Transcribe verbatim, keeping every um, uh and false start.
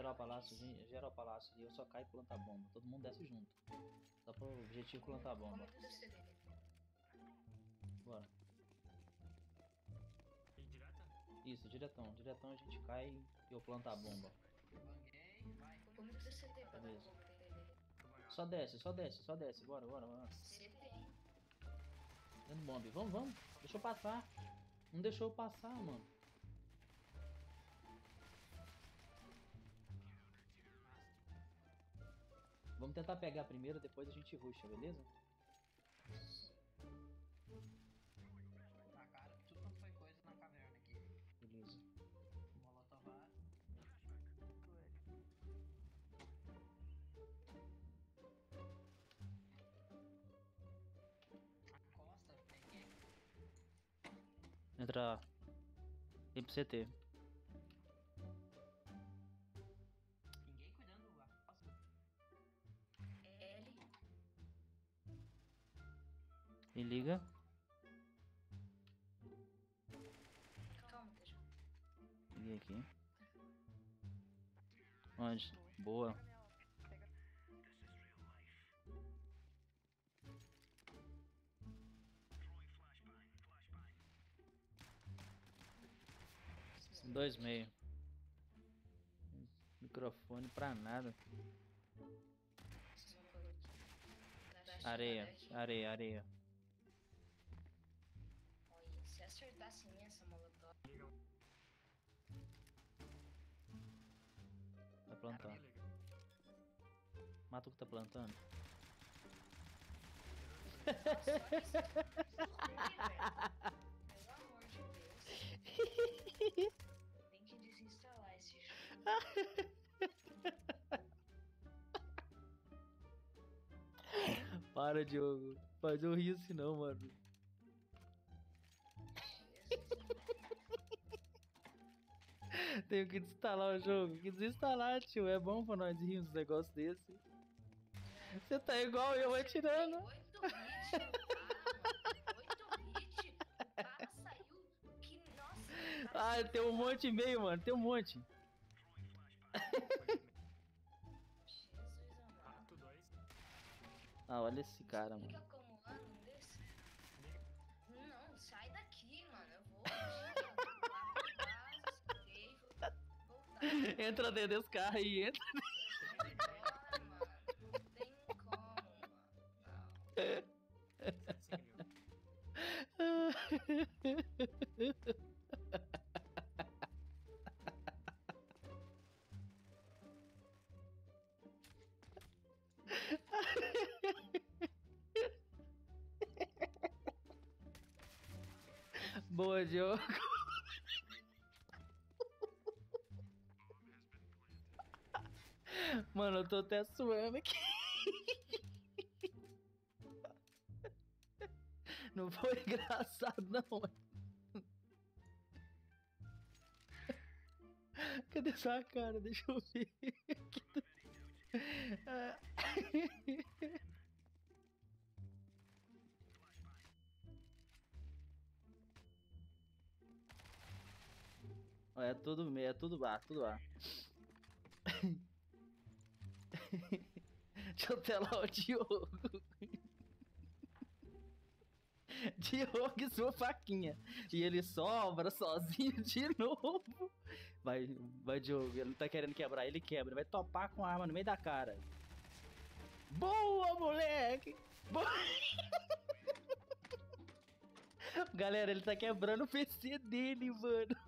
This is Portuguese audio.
geral palácio, gente, geral palácio e eu só caio e planta a bomba. Todo mundo desce junto. Só pro objetivo plantar a bomba. Bora. E direta? Isso, diretão. Diretão a gente cai e eu planto a bomba. Banguei, vai. Como que você tem pra dar Beleza. bomba nele? Só desce, só desce, só desce. Bora, bora, bora. Você tem. Dando bomba. Vamos, vamos. Deixa eu passar. Não deixou eu passar, mano. Vamos tentar pegar primeiro, depois a gente rusha, beleza? Tá, cara, tudo quanto foi coisa na caverna aqui. Beleza. Molotovar. A costa, peguei. Entra. Tem pro C T. Ninguém cuidando da costa. L. E liga. Calma, deixa. Liguei aqui. Onde? Boa. Dois meio. Microfone pra nada. Vocês vão colocar aqui. Areia, areia, areia. Olha, se acertasse nessa molotov. Vai plantar. Mata o que tá plantando. Nossa, olha isso. Pelo amor de Deus. Eu tenho que desinstalar esse jogo. Para, Diogo. Faz eu rir assim não, mano. Tenho que desinstalar o jogo. Que desinstalar, tio. É bom pra nós rirmos uns negócios desse. Você tá igual eu atirando. oito hits, cara, mano. oito hits. O cara saiu. Que nossa. o cara Ah, saiu tem um monte e meio, mano. Tem um monte. Jesus amado. Mato dois. Ah, olha esse cara, mano. Fica acumulando um desse? Não, sai daqui, mano. Eu vou lá pro base, e vou voltar. Entra dentro desse carro aí, entra. Eu vou embora, mano. Não tem como, mano. Não. Boa, Diogo. Mano, eu tô até suando aqui. Não foi engraçado, não. Cadê sua cara? Deixa eu ver. Ah. É tudo meio, é tudo bar, tudo bar. Deixa eu telar o Diogo. Diogo e sua faquinha. E ele sobra sozinho de novo. Vai, vai, Diogo. Ele não tá querendo quebrar, ele quebra. Ele vai topar com a arma no meio da cara. Boa, moleque! Boa. Galera, ele tá quebrando o P C dele, mano.